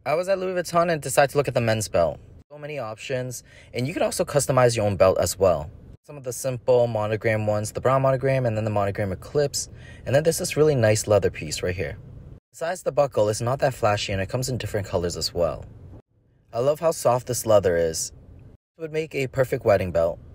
I was at Louis Vuitton and decided to look at the men's belt. So many options, and you could also customize your own belt as well. Some of the simple monogram ones, the brown monogram and then the monogram eclipse, and then there's this really nice leather piece right here. Besides the buckle, it's not that flashy and it comes in different colors as well. I love how soft this leather is. It would make a perfect wedding belt.